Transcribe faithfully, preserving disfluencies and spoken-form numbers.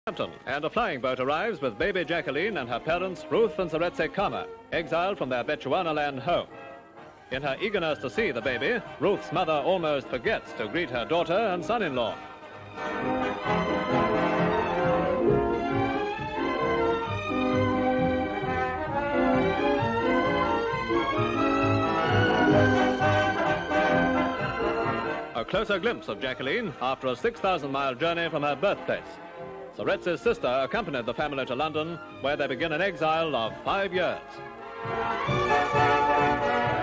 Southampton, and a flying boat arrives with baby Jaqueline and her parents Ruth and Seretse Khama, exiled from their Becchuannaland home. In her eagerness to see the baby, Ruth's mother almost forgets to greet her daughter and son-in-law. A closer glimpse of Jaqueline after a six thousand mile journey from her birthplace. Seretse's sister accompanied the family to London, where they begin an exile of five years.